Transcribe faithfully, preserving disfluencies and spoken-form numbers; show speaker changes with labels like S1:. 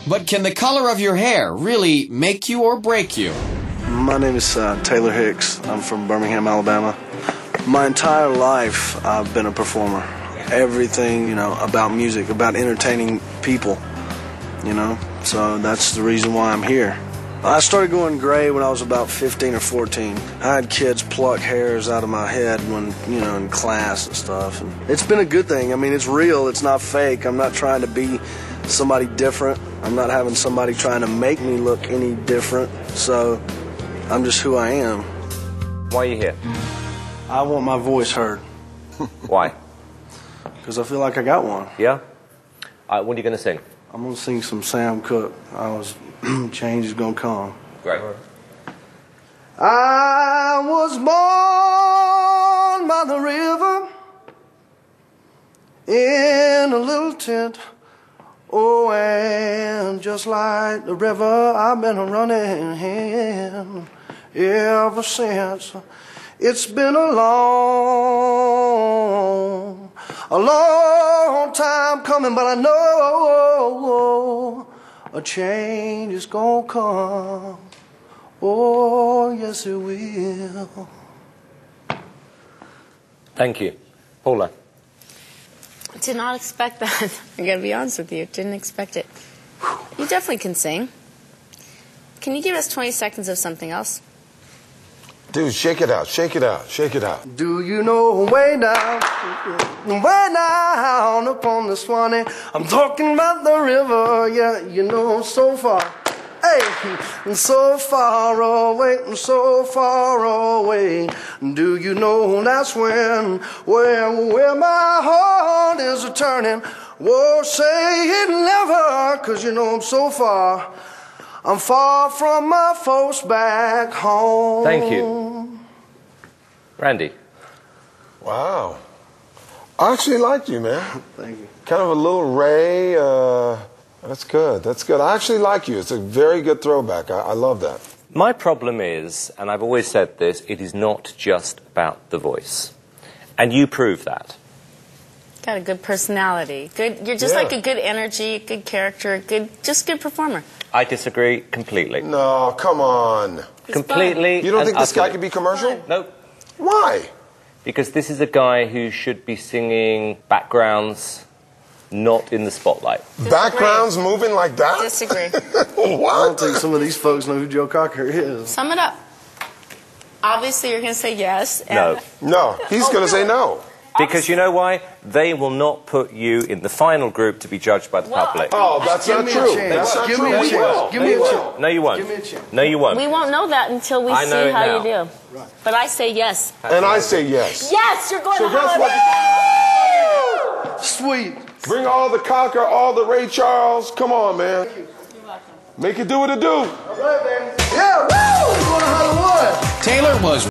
S1: But can the color of your hair really make you or break you?
S2: My name is uh, Taylor Hicks. I'm from Birmingham, Alabama. My entire life I've been a performer. Everything, you know, about music, about entertaining people, you know. So that's the reason why I'm here. I started going gray when I was about fifteen or fourteen. I had kids pluck hairs out of my head when, you know, in class and stuff. And it's been a good thing. I mean, it's real. It's not fake. I'm not trying to be somebody different. I'm not having somebody trying to make me look any different. So I'm just who I am.
S3: Why are you here?
S2: I want my voice heard.
S3: Why?
S2: Because I feel like I got one.
S3: Yeah? Uh, what are you going to sing?
S2: I'm going to sing some Sam Cooke. I was, change is going to come.
S3: Great.
S2: I was born by the river in a little tent. Oh, and just like the river, I've been running ever since. It's been a long, a long time coming, but I know a change is gonna come. Oh, yes, it will.
S3: Thank you. Paula.
S4: Did not expect that. I gotta be honest with you. Didn't expect it. You definitely can sing. Can you give us twenty seconds of something else?
S5: Dude, shake it out, shake it out, shake it out.
S2: Do you know way down, way down upon the Swanee? I'm talking about the river, yeah, you know, so far. Hey, so far away, so far away. Do you know that's when, where, where my heart is a-turning? Whoa, say it never, 'cause you know I'm so far. I'm far from my folks back home.
S3: Thank you. Randy.
S5: Wow. I actually liked you, man.
S2: Thank you.
S5: Kind of a little Ray. Uh, that's good. That's good. I actually like you. It's a very good throwback. I, I love that.
S3: My problem is, and I've always said this, it is not just about the voice. And you prove that.
S4: Got a good personality. Good. You're just
S5: Yeah.
S4: like a good energy, good character, good, just good performer.
S3: I disagree completely.
S5: No, come on.
S3: Completely.
S5: You don't
S3: and
S5: think this guy
S3: utterly.
S5: could be commercial?
S3: No.
S5: Why?
S3: Because this is a guy who should be singing backgrounds, not in the spotlight.
S5: Backgrounds moving like that?
S4: Disagree.
S5: What?
S2: I don't think some of these folks know who Joe Cocker is.
S4: Sum it up. Obviously, you're going to say yes. and-
S3: No.
S5: No, he's going to say no.
S3: Because you know why? They will not put you in the final group to be judged by the
S4: Well,
S3: public.
S5: Oh, that's
S2: Give
S5: not
S2: me a
S5: true.
S2: chance.
S5: That's not
S2: Give
S5: true.
S2: me a
S5: We
S2: chance.
S5: will.
S2: Give me a chance.
S3: No, you won't.
S2: Give me a chance.
S3: No, you won't.
S4: We won't know that until we
S3: I know
S4: see
S3: it
S4: how
S3: now.
S4: you do. But I say yes.
S5: And I say yes.
S4: Yes, you're going
S5: So
S4: to
S5: guess
S4: Hollywood.
S5: what?
S2: Sweet.
S5: Bring all the Cocker, all the Ray Charles. Come on, man. Make it do what it do.
S2: All right, man. Yeah, woo! We're going to Hollywood.
S1: Taylor was